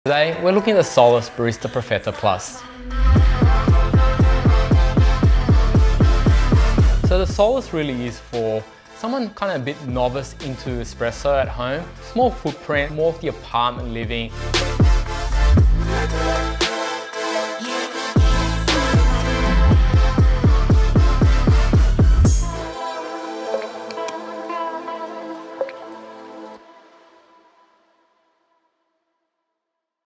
Today we're looking at the Solis Barista Perfetta Plus. So the Solis really is for someone kind of a bit novice into espresso at home, small footprint, more of the apartment living.